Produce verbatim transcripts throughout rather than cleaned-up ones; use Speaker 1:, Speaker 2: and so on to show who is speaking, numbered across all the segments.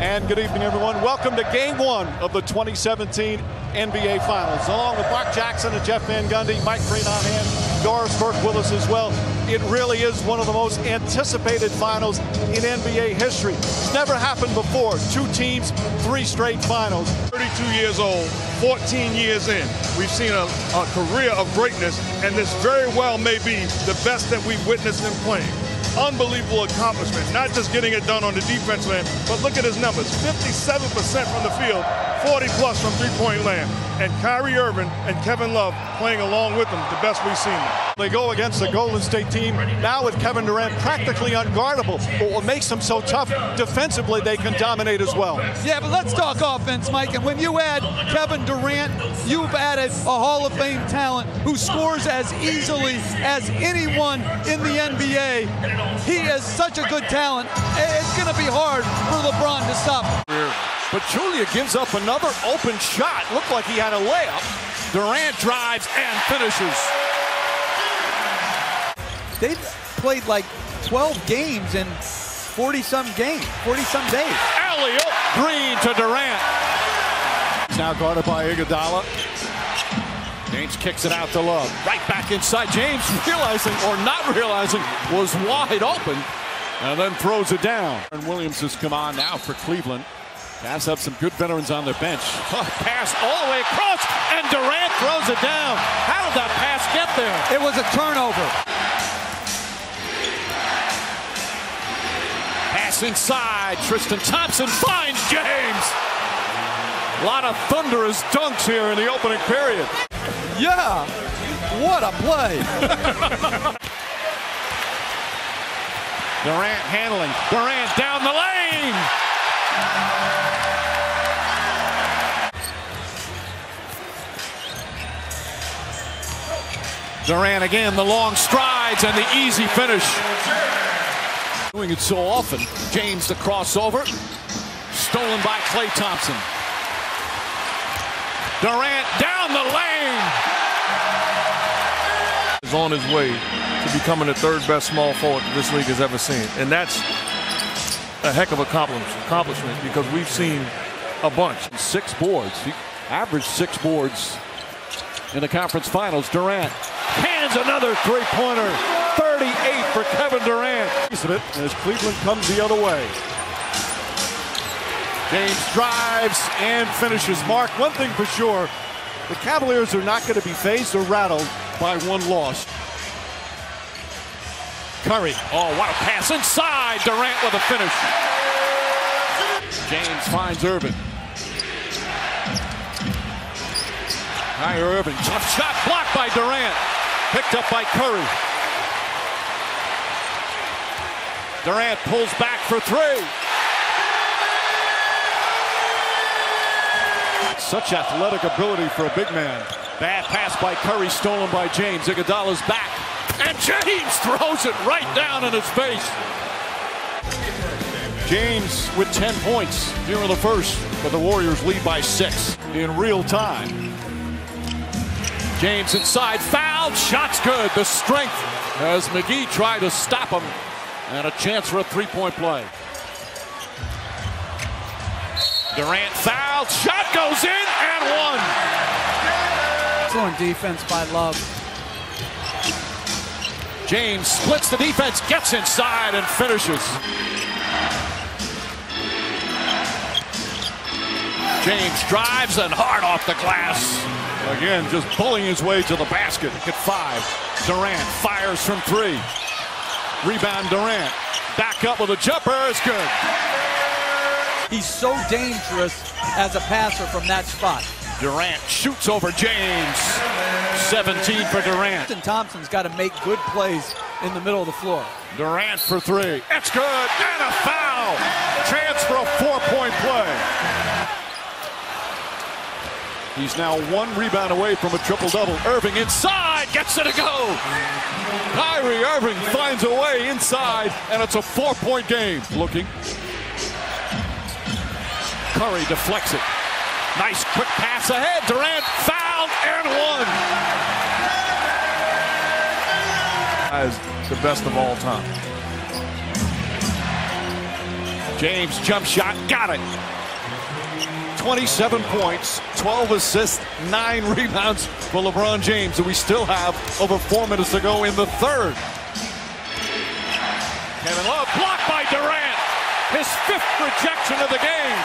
Speaker 1: And good evening, everyone. Welcome to Game One of the twenty seventeen N B A Finals. Along with Mark Jackson and Jeff Van Gundy, Mike Freenan, Doris Burke Willis as well. It really is one of the most anticipated finals in N B A history. It's never happened before. Two teams, three straight finals.
Speaker 2: thirty-two years old, fourteen years in. We've seen a, a career of greatness, and this very well may be the best that we've witnessed him playing. Unbelievable accomplishment, not just getting it done on the defensive end, but look at his numbers. fifty-seven percent from the field, forty plus from three-point land. And Kyrie Irving and Kevin Love playing along with them, the best we've seen them.
Speaker 1: They go against the Golden State team, now with Kevin Durant practically unguardable. But what makes them so tough, defensively they can dominate as well.
Speaker 3: Yeah, but let's talk offense, Mike. And when you add Kevin Durant, you've added a Hall of Fame talent who scores as easily as anyone in the N B A. He is such a good talent. It's going to be hard for LeBron to stop him.
Speaker 1: But Julia gives up another open shot. Looked like he had a layup. Durant drives and finishes.
Speaker 3: They've played like twelve games in forty-some games, forty-some days.
Speaker 1: Alley-oop, Green to Durant. He's now guarded by Iguodala. James kicks it out to Love. Right back inside. James realizing, or not realizing, was wide open. And then throws it down. And Williams has come on now for Cleveland. Cavs have some good veterans on their bench. Pass all the way across, and Durant throws it down. How did that pass get there?
Speaker 3: It was a turnover.
Speaker 1: Pass inside. Tristan Thompson finds James. A lot of thunderous dunks here in the opening period.
Speaker 3: Yeah, what a play.
Speaker 1: Durant handling. Durant down the lane. Durant again, the long strides and the easy finish. Doing it so often. James the crossover. Stolen by Klay Thompson. Durant down the lane.
Speaker 2: Is on his way to becoming the third best small forward this league has ever seen. And that's a heck of an accomplishment because we've seen a bunch.
Speaker 1: Six boards. He averaged six boards in the conference finals. Durant hands another three-pointer. thirty-eight for Kevin Durant. As Cleveland comes the other way. James drives and finishes. Mark, one thing for sure, the Cavaliers are not going to be fazed or rattled by one loss. Curry, oh, what a pass inside. Durant with a finish. James finds Irving. Kyrie Irving, tough shot blocked by Durant. Picked up by Curry. Durant pulls back for three. Such athletic ability for a big man. Bad pass by Curry, stolen by James. Iguodala's back. And James throws it right down in his face. James with ten points here in the first, but the Warriors lead by six in real time. James inside, fouled, shot's good. The strength as McGee tried to stop him, and a chance for a three-point play. Durant fouled, shot goes in, and one.
Speaker 3: Excellent defense by Love.
Speaker 1: James splits the defense, gets inside, and finishes. James drives and hard off the glass. Again, just pulling his way to the basket at five. Durant fires from three. Rebound Durant. Back up with a jumper, it's good.
Speaker 3: He's so dangerous as a passer from that spot.
Speaker 1: Durant shoots over James. seventeen for Durant.
Speaker 3: Tristan Thompson's got to make good plays in the middle of the floor.
Speaker 1: Durant for three. It's good, and a foul. Chance for a four-point play. He's now one rebound away from a triple-double. Irving inside, gets it to go. Kyrie Irving finds a way inside, and it's a four-point game. Looking. Curry deflects it. Nice quick pass ahead. Durant fouled and one.
Speaker 2: As the best of all time.
Speaker 1: James jump shot, got it. twenty-seven points, twelve assists, nine rebounds for LeBron James, and we still have over four minutes to go in the third. Kevin Love blocked by Durant, his fifth rejection of the game.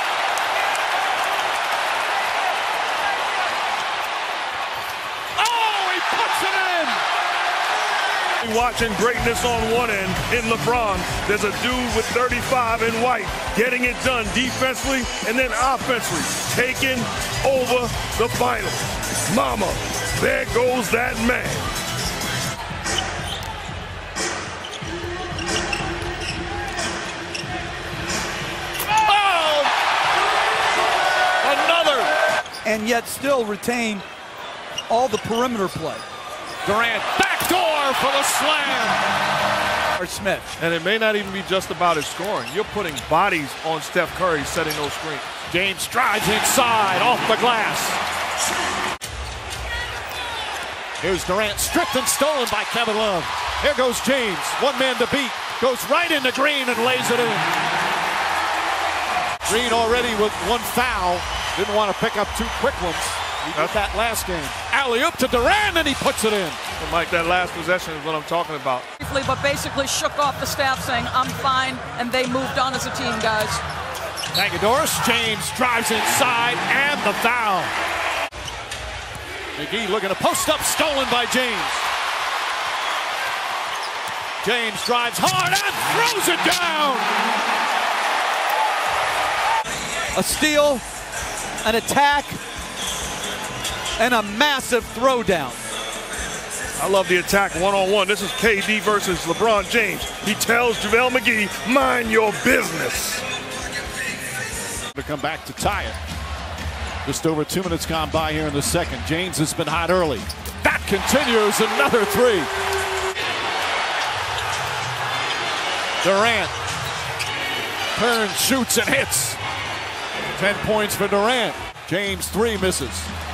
Speaker 1: Oh, he puts it in!
Speaker 2: Watching greatness on one end in LeBron, there's a dude with thirty-five in white getting it done defensively and then offensively, taking over the final. Mama, there goes that man.
Speaker 1: Oh! Another!
Speaker 3: And yet still retain all the perimeter play.
Speaker 1: Durant, backdoor for the slam.
Speaker 3: Or Smith.
Speaker 2: And it may not even be just about his scoring. You're putting bodies on Steph Curry setting those screens.
Speaker 1: James drives inside, off the glass. Here's Durant, stripped and stolen by Kevin Love. Here goes James, one man to beat. Goes right into Green and lays it in. Green already with one foul. Didn't want to pick up two quick ones. He did that last game. Alley-oop to Durant, and he puts it in.
Speaker 2: And Mike, that last possession is what I'm talking about.
Speaker 4: But basically shook off the staff saying, I'm fine, and they moved on as a team, guys.
Speaker 1: Thank you, Doris. James drives inside, and the foul. McGee looking to post up, stolen by James. James drives hard and throws it down.
Speaker 3: A steal, an attack, and a massive throwdown.
Speaker 2: I love the attack one-on-one. This is K D versus LeBron James. He tells JaVale McGee, mind your business.
Speaker 1: To come back to tie it. Just over two minutes gone by here in the second. James has been hot early. That continues, another three. Durant turns, shoots, and hits. Ten points for Durant. James, three misses.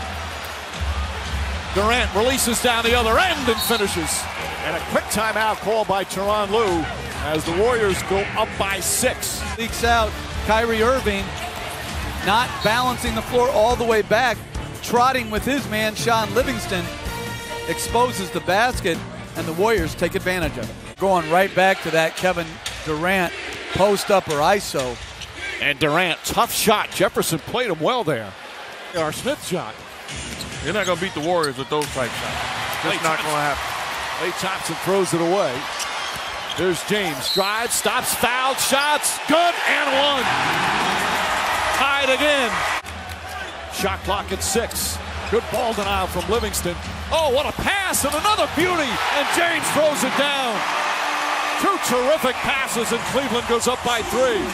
Speaker 1: Durant releases down the other end and finishes. And a quick timeout called by Tyronn Lue as the Warriors go up by six.
Speaker 3: Leaks out, Kyrie Irving not balancing the floor all the way back, trotting with his man, Sean Livingston, exposes the basket, and the Warriors take advantage of it. Going right back to that Kevin Durant post-up or I S O.
Speaker 1: And Durant, tough shot. Jefferson played him well there. Our Smith shot.
Speaker 2: You're not going to beat the Warriors with those type shots. It's not going to happen.
Speaker 1: Klay Thompson throws it away. There's James. Drives, stops, fouled, shots. Good and one. Tied again. Shot clock at six. Good ball denial from Livingston. Oh, what a pass and another beauty. And James throws it down. Two terrific passes and Cleveland goes up by three.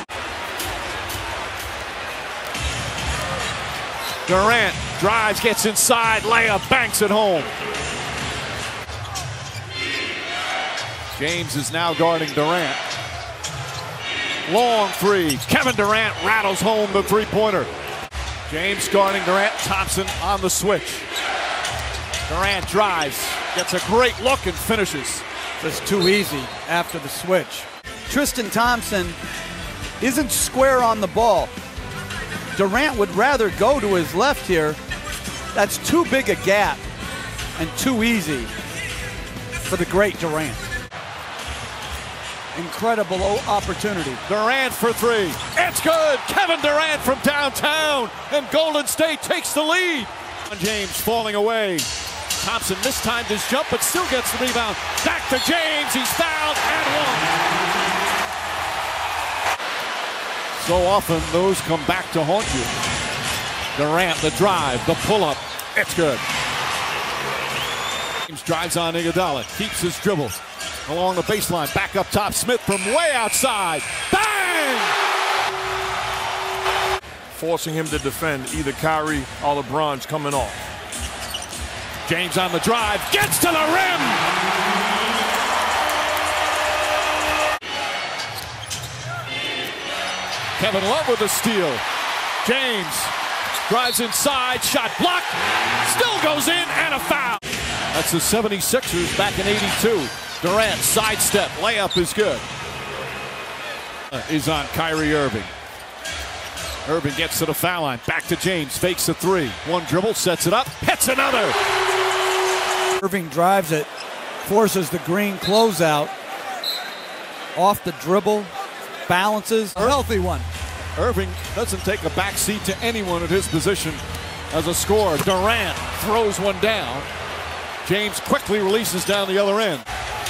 Speaker 1: Durant drives, gets inside, layup, banks it home. James is now guarding Durant. Long three. Kevin Durant rattles home the three-pointer. James guarding Durant. Thompson on the switch. Durant drives, gets a great look and finishes.
Speaker 3: Just too easy after the switch. Tristan Thompson isn't square on the ball. Durant would rather go to his left here. That's too big a gap and too easy for the great Durant. Incredible opportunity.
Speaker 1: Durant for three. It's good. Kevin Durant from downtown, and Golden State takes the lead. James falling away. Thompson mistimed his jump, but still gets the rebound. Back to James. He's fouled and one. So often those come back to haunt you. Durant, the drive, the pull-up. It's good. James drives on Iguodala, keeps his dribble. Along the baseline, back up top, Smith from way outside. Bang!
Speaker 2: Forcing him to defend either Kyrie or LeBron's coming off.
Speaker 1: James on the drive, gets to the rim! Kevin Love with a steal. James drives inside, shot blocked, still goes in, and a foul. That's the seventy-sixers back in eighty-two. Durant sidestep, layup is good. Uh, is on Kyrie Irving. Irving gets to the foul line. Back to James. Fakes a three. One dribble. Sets it up. Hits another.
Speaker 3: Irving drives it. Forces the Green closeout. Off the dribble. Balances. A healthy one.
Speaker 1: Irving doesn't take a back seat to anyone at his position as a scorer. Durant throws one down. James quickly releases down the other end.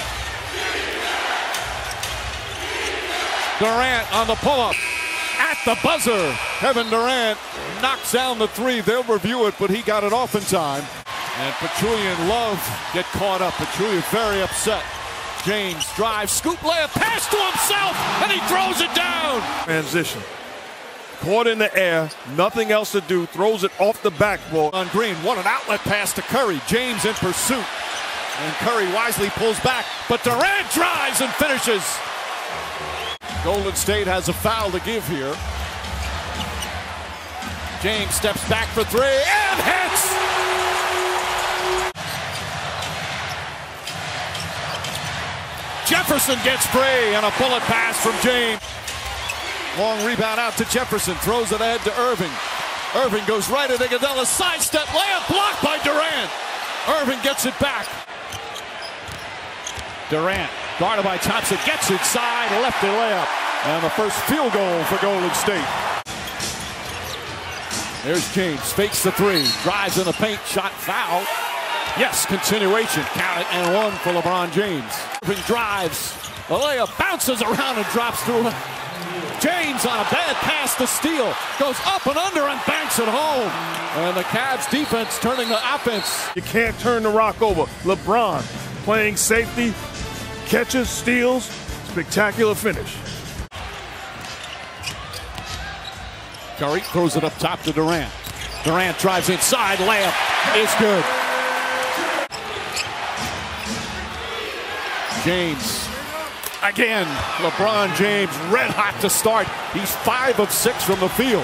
Speaker 1: Durant on the pull-up. At the buzzer. Kevin Durant knocks down the three. They'll review it, but he got it off in time. And Pachulia and Love get caught up. Pachulia very upset. James drives, scoop layup, pass to himself, and he throws it down.
Speaker 2: Transition. Caught in the air, nothing else to do, throws it off the backboard.
Speaker 1: On Green, what an outlet pass to Curry. James in pursuit. And Curry wisely pulls back, but Durant drives and finishes. Golden State has a foul to give here. James steps back for three and hits! Jefferson gets free and a bullet pass from James. Long rebound out to Jefferson, throws it ahead to Irving. Irving goes right at Iguodala's sidestep, layup blocked by Durant. Irving gets it back. Durant, guarded by Thompson, gets inside, lefty layup. And the first field goal for Golden State. There's James, fakes the three, drives in the paint, shot foul. Yes, continuation, count it, and one for LeBron James. Irving drives, the layup bounces around and drops through. James on a bad pass to steal, goes up and under and banks it home. And the Cavs defense turning the offense.
Speaker 2: You can't turn the rock over. LeBron playing safety, catches, steals, spectacular finish.
Speaker 1: Curry throws it up top to Durant. Durant drives inside, layup is good. James, again, LeBron James red hot to start. He's five of six from the field.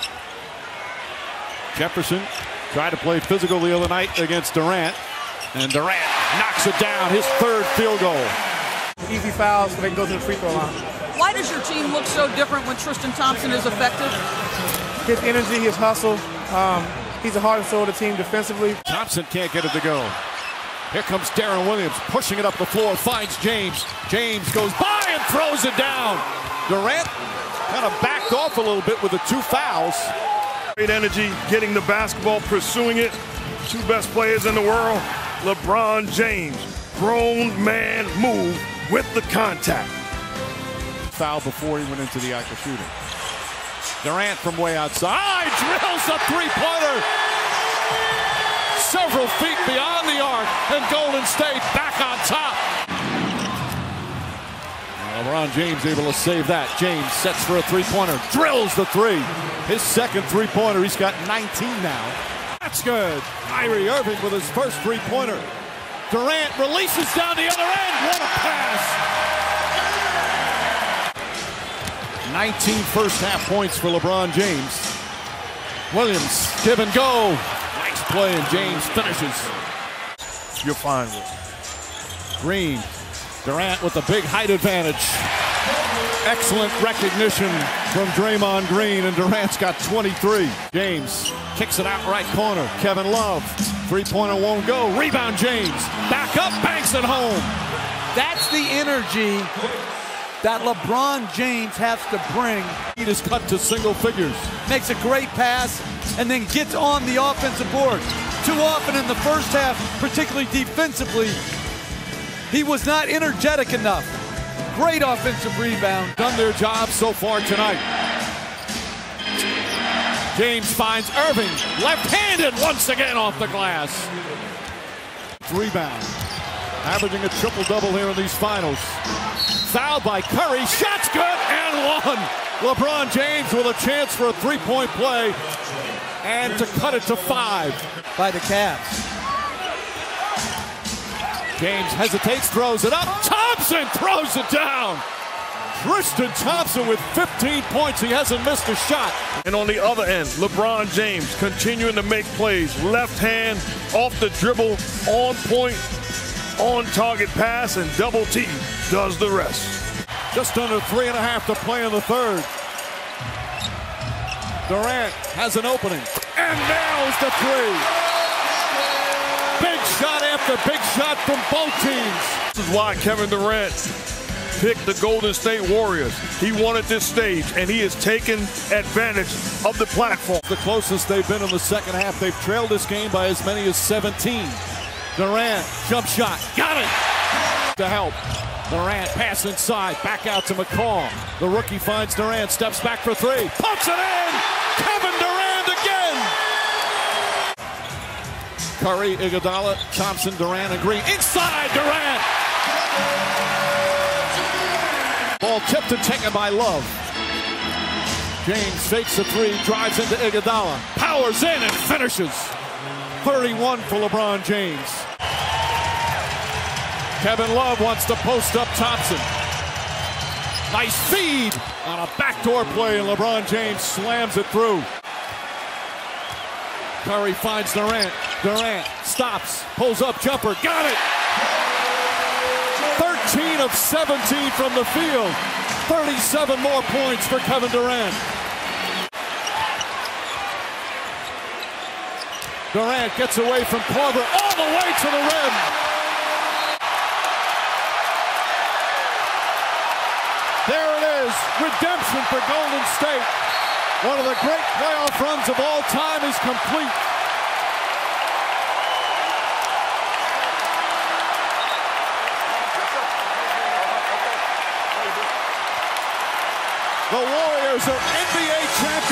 Speaker 1: Jefferson tried to play physical the other night against Durant, and Durant knocks it down, his third field goal.
Speaker 5: Easy fouls so they can go to the free throw line.
Speaker 4: Why does your team look so different when Tristan Thompson is effective?
Speaker 5: His energy, his hustle. Um, he's a heart and soul of the team defensively.
Speaker 1: Thompson can't get it to go. Here comes Darren Williams, pushing it up the floor, finds James. James goes by and throws it down. Durant kind of backed off a little bit with the two fouls.
Speaker 2: Great energy, getting the basketball, pursuing it. Two best players in the world. LeBron James, grown man move with the contact.
Speaker 1: Foul before he went into the act of shooting. Durant from way outside drills a three-pointer. Several feet beyond the arc, and Golden State back on top. Now LeBron James able to save that. James sets for a three-pointer, drills the three. His second three-pointer, he's got nineteen now. That's good. Kyrie Irving with his first three-pointer. Durant releases down the other end. What a pass. nineteen first half points for LeBron James. Williams, give and go. Nice play, and James finishes.
Speaker 2: You're fine with it.
Speaker 1: Green, Durant with the big height advantage. Excellent recognition from Draymond Green, and Durant's got twenty-three. James kicks it out right corner. Kevin Love, three-pointer won't go. Rebound James, back up, banks it home.
Speaker 3: That's the energy that LeBron James has to bring.
Speaker 1: He just cut to single figures.
Speaker 3: Makes a great pass and then gets on the offensive board. Too often in the first half, particularly defensively, he was not energetic enough. Great offensive rebound.
Speaker 1: Done their job so far tonight. James finds Irving, left-handed once again off the glass. Rebound. Averaging a triple-double here in these finals. Fouled by Curry, shots good, and one. LeBron James with a chance for a three-point play and to cut it to five.
Speaker 3: By the Cavs.
Speaker 1: James hesitates, throws it up. Thompson throws it down. Tristan Thompson with fifteen points. He hasn't missed a shot.
Speaker 2: And on the other end, LeBron James continuing to make plays. Left hand, off the dribble, on point, on target pass, and double T does the rest.
Speaker 1: Just under three and a half to play in the third. Durant has an opening and nails the three. Big shot after big shot from both teams.
Speaker 2: This is why Kevin Durant picked the Golden State Warriors. He wanted this stage, and he has taken advantage of the platform.
Speaker 1: The closest they've been in the second half. They've trailed this game by as many as seventeen. Durant, jump shot, got it! To help. Durant, pass inside, back out to McCall. The rookie finds Durant, steps back for three, pumps it in! Kevin Durant again! Curry, Iguodala, Thompson, Durant, and Green. Inside, Durant! Ball tipped and taken by Love. James fakes a three, drives into Iguodala, powers in and finishes. thirty-one for LeBron James. Kevin Love wants to post up Thompson. Nice feed on a backdoor play, and LeBron James slams it through. Curry finds Durant. Durant stops, pulls up jumper, got it! thirteen of seventeen from the field. thirty-seven more points for Kevin Durant. Durant gets away from Korver all the way to the rim. There it is, redemption for Golden State. One of the great playoff runs of all time is complete. The Warriors are N B A champions.